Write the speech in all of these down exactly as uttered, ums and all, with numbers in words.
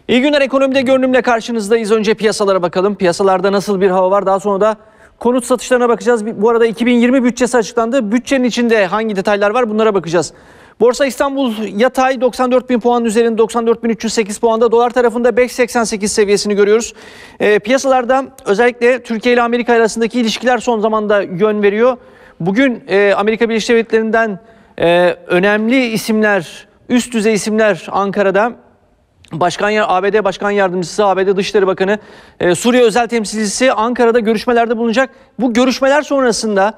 İyi günler, ekonomide görünümle karşınızdayız. Önce piyasalara bakalım. Piyasalarda nasıl bir hava var? Daha sonra da konut satışlarına bakacağız. Bu arada iki bin yirmi bütçesi açıklandı. Bütçenin içinde hangi detaylar var? Bunlara bakacağız. Borsa İstanbul yatay doksan dört bin puan üzerinde doksan dört bin üç yüz sekiz puanda. Dolar tarafında beş seksen sekiz seviyesini görüyoruz. E, piyasalarda özellikle Türkiye ile Amerika arasındaki ilişkiler son zamanda yön veriyor. Bugün e, Amerika Birleşik Devletleri'nden e, önemli isimler, üst düzey isimler Ankara'da. Başkan A B D Başkan Yardımcısı, A B D Dışişleri Bakanı, e, Suriye Özel Temsilcisi Ankara'da görüşmelerde bulunacak. Bu görüşmeler sonrasında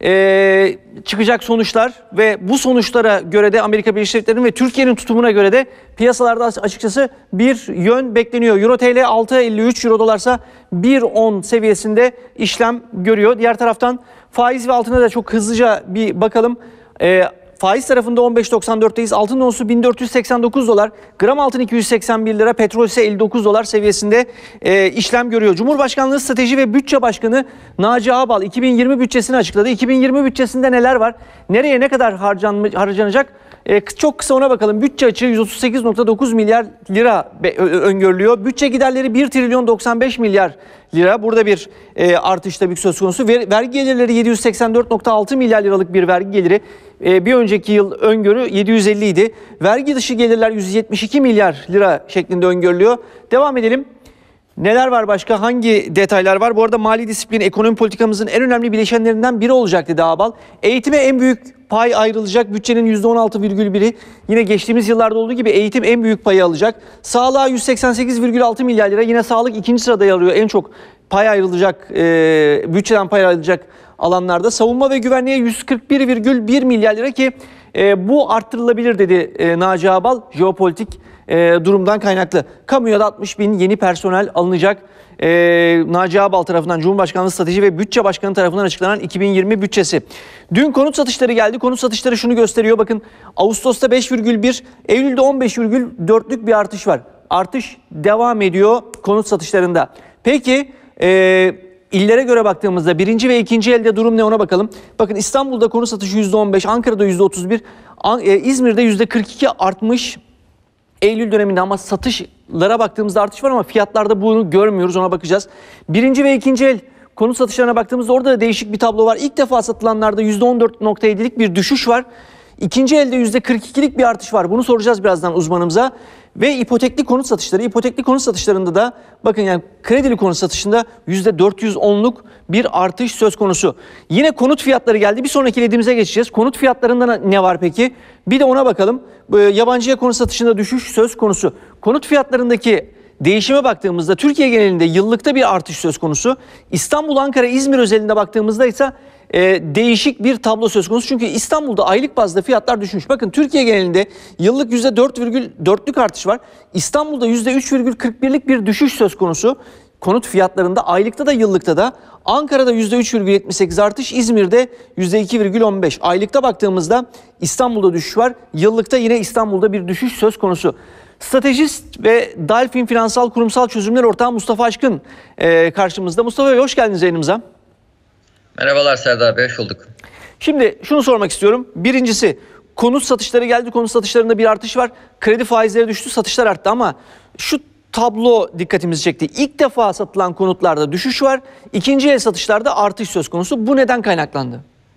e, çıkacak sonuçlar ve bu sonuçlara göre de Amerika Birleşik Devletleri'nin ve Türkiye'nin tutumuna göre de piyasalarda açıkçası bir yön bekleniyor. Euro T L altı elli üç, Euro dolarsa bir on seviyesinde işlem görüyor. Diğer taraftan faiz ve altına da çok hızlıca bir bakalım. E, Faiz tarafında on beş doksan dörtteyiz. Altın onsu bin dört yüz seksen dokuz dolar. Gram altın iki yüz seksen bir lira. Petrol ise elli dokuz dolar seviyesinde e, işlem görüyor. Cumhurbaşkanlığı Strateji ve Bütçe Başkanı Naci Ağbal iki bin yirmi bütçesini açıkladı. iki bin yirmi bütçesinde neler var? Nereye ne kadar harcanacak? E, çok kısa ona bakalım. Bütçe açığı yüz otuz sekiz virgül dokuz milyar lira öngörülüyor. Bütçe giderleri bir trilyon doksan beş milyar lira. Burada bir e, artış tabii söz konusu. Ver, vergi gelirleri yedi yüz seksen dört virgül altı milyar liralık bir vergi geliri. E, bir önceki yıl öngörü yedi yüz elli idi. Vergi dışı gelirler yüz yetmiş iki milyar lira şeklinde öngörülüyor. Devam edelim. Neler var başka? Hangi detaylar var? Bu arada mali disiplin ekonomi politikamızın en önemli bileşenlerinden biri olacak dedi Ağbal. Eğitime en büyük pay ayrılacak. Bütçenin yüzde on altı virgül biri. Yine geçtiğimiz yıllarda olduğu gibi eğitim en büyük payı alacak. Sağlığa yüz seksen sekiz virgül altı milyar lira. Yine sağlık ikinci sırada yer alıyor. En çok pay ayrılacak, e, bütçeden pay ayrılacak alanlarda. Savunma ve güvenliğe yüz kırk bir virgül bir milyar lira ki e, bu arttırılabilir dedi e, Naci Ağbal. Jeopolitik e, durumdan kaynaklı. Kamuya da altmış bin yeni personel alınacak. E, Naci Ağbal tarafından Cumhurbaşkanlığı Strateji ve Bütçe Başkanı tarafından açıklanan iki bin yirmi bütçesi. Dün konut satışları geldi. Konut satışları şunu gösteriyor. Bakın Ağustos'ta beş virgül bir, Eylül'de on beş virgül dörtlük bir artış var. Artış devam ediyor konut satışlarında. Peki e, illere göre baktığımızda birinci ve ikinci elde durum ne, ona bakalım. Bakın İstanbul'da konut satışı yüzde on beş, Ankara'da yüzde otuz bir, İzmir'de yüzde kırk iki artmış Eylül döneminde, ama satışlara baktığımızda artış var ama fiyatlarda bunu görmüyoruz, ona bakacağız. Birinci ve ikinci el konut satışlarına baktığımızda orada da değişik bir tablo var. İlk defa satılanlarda yüzde on dört virgül yedilik bir düşüş var. İkinci elde yüzde kırk ikilik bir artış var. Bunu soracağız birazdan uzmanımıza. Ve ipotekli konut satışları. İpotekli konut satışlarında da bakın, yani kredili konut satışında yüzde dört yüz onluk bir artış söz konusu. Yine konut fiyatları geldi. Bir sonraki ledimize geçeceğiz. Konut fiyatlarında ne var peki? Bir de ona bakalım. Yabancıya konut satışında düşüş söz konusu. Konut fiyatlarındaki değişime baktığımızda Türkiye genelinde yıllıkta bir artış söz konusu. İstanbul, Ankara, İzmir özelinde baktığımızda ise e, değişik bir tablo söz konusu. Çünkü İstanbul'da aylık bazda fiyatlar düşmüş. Bakın Türkiye genelinde yıllık yüzde dört virgül dörtlük artış var. İstanbul'da yüzde üç virgül kırk birlik bir düşüş söz konusu. Konut fiyatlarında aylıkta da yıllıkta da. Ankara'da yüzde üç virgül yetmiş sekiz artış, İzmir'de yüzde iki virgül on beş. Aylıkta baktığımızda İstanbul'da düşüş var. Yıllıkta yine İstanbul'da bir düşüş söz konusu. Stratejist ve Delfin Finansal Kurumsal Çözümler Ortağı Mustafa Aşkın e, karşımızda. Mustafa Bey, hoş geldiniz yayınımıza. Merhabalar Serdar Bey, hoş bulduk. Şimdi şunu sormak istiyorum. Birincisi, konut satışları geldi. Konut satışlarında bir artış var. Kredi faizleri düştü, satışlar arttı, ama şu tablo dikkatimizi çekti. İlk defa satılan konutlarda düşüş var. İkinci el satışlarda artış söz konusu. Bu neden kaynaklandı?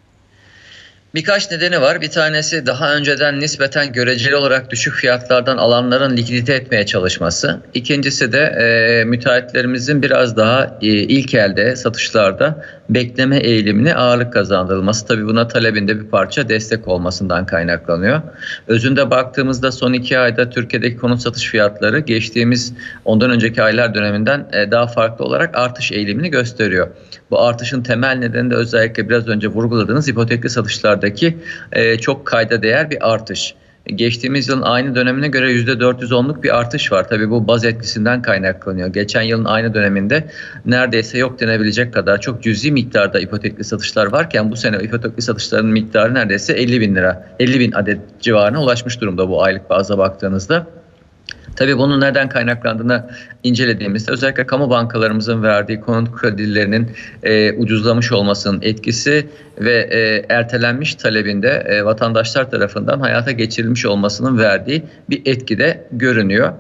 Birkaç nedeni var. Bir tanesi daha önceden nispeten göreceli olarak düşük fiyatlardan alanların likidite etmeye çalışması. İkincisi de e, müteahhitlerimizin biraz daha e, ilk elde satışlarda bekleme eğilimine ağırlık kazandırılması. Tabii buna talebinde bir parça destek olmasından kaynaklanıyor. Özünde baktığımızda son iki ayda Türkiye'deki konut satış fiyatları geçtiğimiz ondan önceki aylar döneminden e, daha farklı olarak artış eğilimini gösteriyor. Bu artışın temel nedeni de özellikle biraz önce vurguladığınız ipotekli satışlardaki e, çok kayda değer bir artış. Geçtiğimiz yılın aynı dönemine göre yüzde dört yüz onluk bir artış var. Tabii bu baz etkisinden kaynaklanıyor. Geçen yılın aynı döneminde neredeyse yok denebilecek kadar çok cüzi miktarda ipotekli satışlar varken bu sene ipotekli satışların miktarı neredeyse elli bin lira, elli bin adet civarına ulaşmış durumda bu aylık baza baktığınızda. Tabii bunun neden kaynaklandığını incelediğimizde özellikle kamu bankalarımızın verdiği konut kredilerinin e, ucuzlamış olmasının etkisi ve e, ertelenmiş talebinde e, vatandaşlar tarafından hayata geçirilmiş olmasının verdiği bir etki de görünüyor.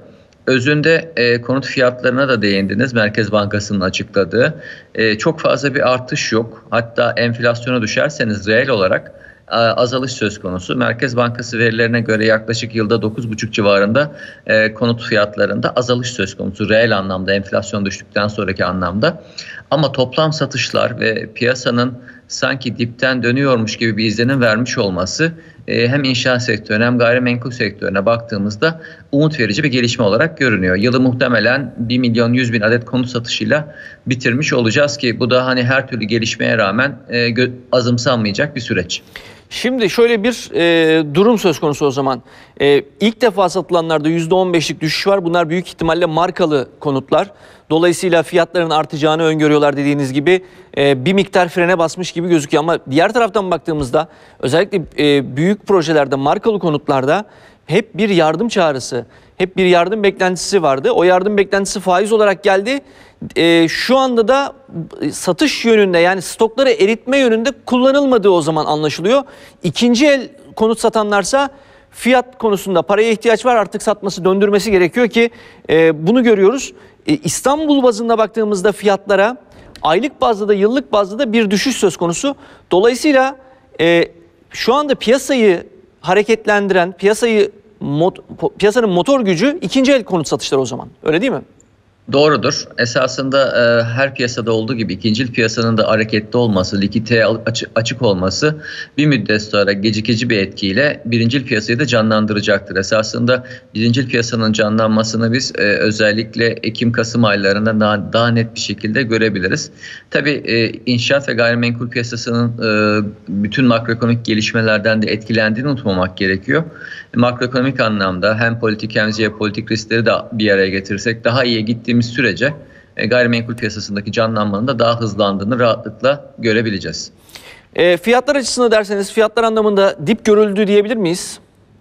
Özünde e, konut fiyatlarına da değindiniz. Merkez Bankası'nın açıkladığı. E, çok fazla bir artış yok. Hatta enflasyona düşerseniz reel olarak e, azalış söz konusu. Merkez Bankası verilerine göre yaklaşık yılda dokuz buçuk civarında e, konut fiyatlarında azalış söz konusu. Reel anlamda, enflasyon düştükten sonraki anlamda. Ama toplam satışlar ve piyasanın sanki dipten dönüyormuş gibi bir izlenim vermiş olması e, hem inşaat sektörüne hem gayrimenkul sektörüne baktığımızda umut verici bir gelişme olarak görünüyor. Yılı muhtemelen bir milyon yüz bin adet konut satışıyla bitirmiş olacağız ki bu da hani her türlü gelişmeye rağmen e, gö- azımsanmayacak bir süreç. Şimdi şöyle bir e, durum söz konusu o zaman. E, ilk defa satılanlarda yüzde on beşlik düşüş var. Bunlar büyük ihtimalle markalı konutlar. Dolayısıyla fiyatların artacağını öngörüyorlar dediğiniz gibi. E, bir miktar frene basmış gibi gözüküyor. Ama diğer taraftan baktığımızda özellikle e, büyük projelerde, markalı konutlarda hep bir yardım çağrısı, hep bir yardım beklentisi vardı. O yardım beklentisi faiz olarak geldi. E, şu anda da satış yönünde, yani stokları eritme yönünde kullanılmadığı o zaman anlaşılıyor. İkinci el konut satanlarsa fiyat konusunda paraya ihtiyaç var, artık satması, döndürmesi gerekiyor ki e, bunu görüyoruz. E, İstanbul bazında baktığımızda fiyatlara aylık bazda da yıllık bazda da bir düşüş söz konusu. Dolayısıyla e, şu anda piyasayı hareketlendiren, piyasayı mot, piyasanın motor gücü ikinci el konut satışları o zaman. Öyle değil mi? Doğrudur. Esasında e, her piyasada olduğu gibi ikincil piyasanın da hareketli olması, likiditeye açık, açık olması bir müddet sonra gecikici bir etkiyle birincil piyasayı da canlandıracaktır. Esasında birincil piyasanın canlanmasını biz e, özellikle Ekim-Kasım aylarında daha, daha net bir şekilde görebiliriz. Tabii e, inşaat ve gayrimenkul piyasasının e, bütün makroekonomik gelişmelerden de etkilendiğini unutmamak gerekiyor. E, makroekonomik anlamda hem politik hem jeopolitik riskleri de bir araya getirirsek daha iyi gittiğimiz sürece e, gayrimenkul piyasasındaki canlanmanın da daha hızlandığını rahatlıkla görebileceğiz. E, fiyatlar açısından derseniz fiyatlar anlamında dip görüldü diyebilir miyiz?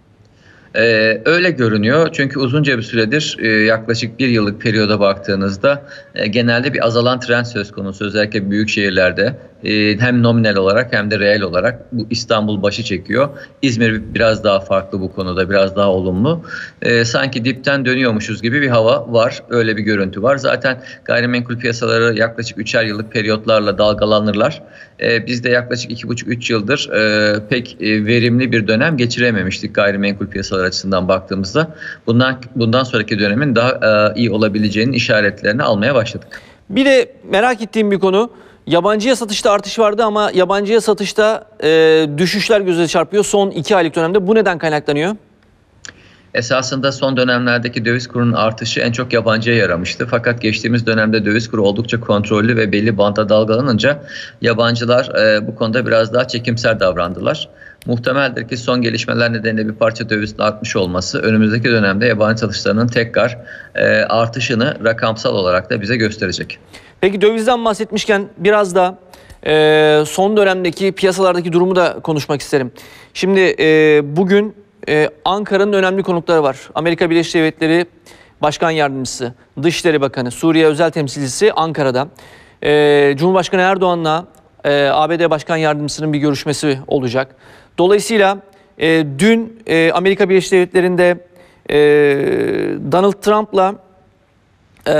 Ee, öyle görünüyor çünkü uzunca bir süredir e, yaklaşık bir yıllık periyoda baktığınızda e, genelde bir azalan trend söz konusu, özellikle büyük şehirlerde e, hem nominal olarak hem de reel olarak bu İstanbul başı çekiyor. İzmir biraz daha farklı bu konuda, biraz daha olumlu. E, sanki dipten dönüyormuşuz gibi bir hava var, öyle bir görüntü var. Zaten gayrimenkul piyasaları yaklaşık üçer yıllık periyotlarla dalgalanırlar. E, biz de yaklaşık iki buçuk üç yıldır e, pek e, verimli bir dönem geçirememiştik gayrimenkul piyasaları açısından baktığımızda. Bundan bundan sonraki dönemin daha e, iyi olabileceğinin işaretlerini almaya başladık. Bir de merak ettiğim bir konu, yabancıya satışta artış vardı ama yabancıya satışta e, düşüşler göze çarpıyor son iki aylık dönemde. Bu neden kaynaklanıyor? Esasında son dönemlerdeki döviz kurunun artışı en çok yabancıya yaramıştı. Fakat geçtiğimiz dönemde döviz kuru oldukça kontrollü ve belli banta dalgalanınca yabancılar e, bu konuda biraz daha çekimser davrandılar. Muhtemeldir ki son gelişmeler nedeniyle bir parça dövizin artmış olması önümüzdeki dönemde yabancı satışlarının tekrar e, artışını rakamsal olarak da bize gösterecek. Peki dövizden bahsetmişken biraz da e, son dönemdeki piyasalardaki durumu da konuşmak isterim. Şimdi e, bugün e, Ankara'nın önemli konukları var. Amerika Birleşik Devletleri Başkan Yardımcısı, Dışişleri Bakanı, Suriye Özel Temsilcisi Ankara'da. E, Cumhurbaşkanı Erdoğan'la e, A B D Başkan Yardımcısının bir görüşmesi olacak. Dolayısıyla e, dün e, Amerika Birleşik Devletleri'nde e, Donald Trump'la e,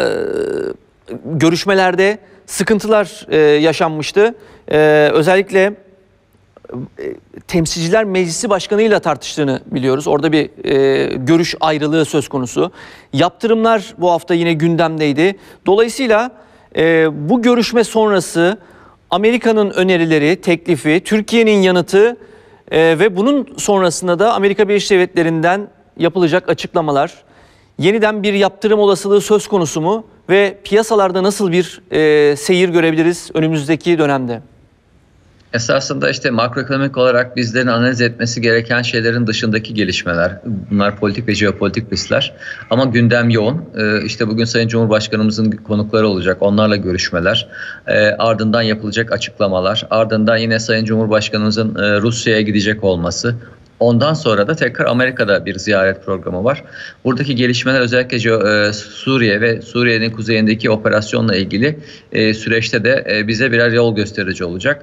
görüşmelerde sıkıntılar e, yaşanmıştı. E, özellikle e, Temsilciler Meclisi Başkanı'yla tartıştığını biliyoruz. Orada bir e, görüş ayrılığı söz konusu. Yaptırımlar bu hafta yine gündemdeydi. Dolayısıyla e, bu görüşme sonrası Amerika'nın önerileri, teklifi, Türkiye'nin yanıtı e, ve bunun sonrasında da Amerika Birleşik Devletleri'nden yapılacak açıklamalar, yeniden bir yaptırım olasılığı söz konusu mu ve piyasalarda nasıl bir e, seyir görebiliriz önümüzdeki dönemde? Esasında işte makroekonomik olarak bizlerin analiz etmesi gereken şeylerin dışındaki gelişmeler. Bunlar politik ve jeopolitik riskler. Ama gündem yoğun. Ee, işte bugün Sayın Cumhurbaşkanımızın konukları olacak. Onlarla görüşmeler. Ee, ardından yapılacak açıklamalar. Ardından yine Sayın Cumhurbaşkanımızın e, Rusya'ya gidecek olması. Ondan sonra da tekrar Amerika'da bir ziyaret programı var. Buradaki gelişmeler özellikle e, Suriye ve Suriye'nin kuzeyindeki operasyonla ilgili e, süreçte de e, bize birer yol gösterici olacak.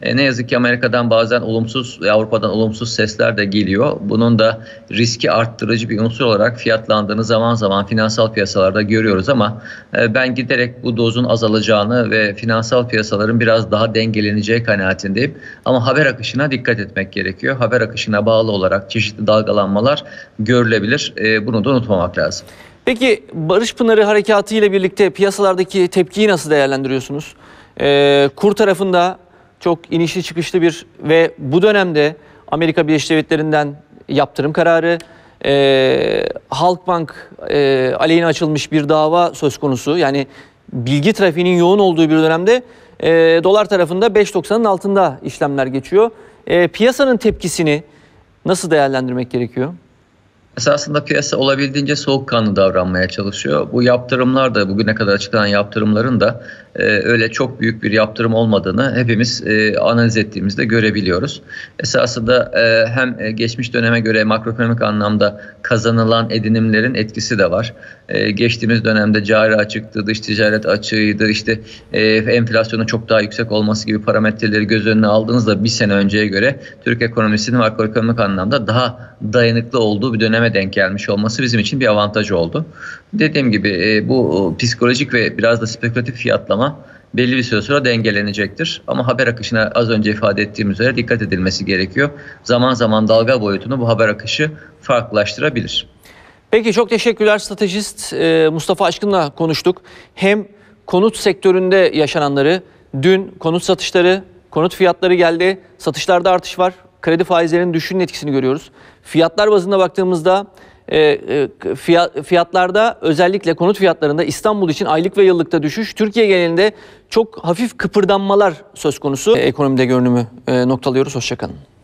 E, ne yazık ki Amerika'dan bazen olumsuz, Avrupa'dan olumsuz sesler de geliyor. Bunun da riski arttırıcı bir unsur olarak fiyatlandığını zaman zaman finansal piyasalarda görüyoruz ama e, ben giderek bu dozun azalacağını ve finansal piyasaların biraz daha dengeleneceği kanaatindeyim. Ama haber akışına dikkat etmek gerekiyor. Haber akışına bağlı olarak çeşitli dalgalanmalar görülebilir. E, bunu da unutmamak lazım. Peki Barış Pınarı harekatı ile birlikte piyasalardaki tepkiyi nasıl değerlendiriyorsunuz? Ee, kur tarafında çok inişli çıkışlı bir ve bu dönemde Amerika Birleşik Devletleri'nden yaptırım kararı, e, Halkbank e, aleyhine açılmış bir dava söz konusu. Yani bilgi trafiğinin yoğun olduğu bir dönemde e, dolar tarafında beş doksanın altında işlemler geçiyor. E, piyasanın tepkisini nasıl değerlendirmek gerekiyor? Esasında piyasa olabildiğince soğukkanlı davranmaya çalışıyor. Bu yaptırımlar da bugüne kadar açıklanan yaptırımların da e, öyle çok büyük bir yaptırım olmadığını hepimiz e, analiz ettiğimizde görebiliyoruz. Esasında e, hem geçmiş döneme göre makroekonomik anlamda kazanılan edinimlerin etkisi de var. E, geçtiğimiz dönemde cari açıktı, dış ticaret açığıydı, işte e, enflasyonun çok daha yüksek olması gibi parametreleri göz önüne aldığınızda bir sene önceye göre Türk ekonomisinin makroekonomik anlamda daha dayanıklı olduğu bir döneme denk gelmiş olması bizim için bir avantaj oldu. Dediğim gibi bu psikolojik ve biraz da spekülatif fiyatlama belli bir süre sonra dengelenecektir. Ama haber akışına az önce ifade ettiğim üzere dikkat edilmesi gerekiyor. Zaman zaman dalga boyutunu bu haber akışı farklılaştırabilir. Peki çok teşekkürler. Stratejist Mustafa Aşkın'la konuştuk. Hem konut sektöründe yaşananları, dün konut satışları, konut fiyatları geldi. Satışlarda artış var. Kredi faizlerinin düşüşünün etkisini görüyoruz. Fiyatlar bazında baktığımızda fiyatlarda özellikle konut fiyatlarında İstanbul için aylık ve yıllıkta düşüş, Türkiye genelinde çok hafif kıpırdanmalar söz konusu. Ekonomide görünümü noktalıyoruz. Hoşça kalın.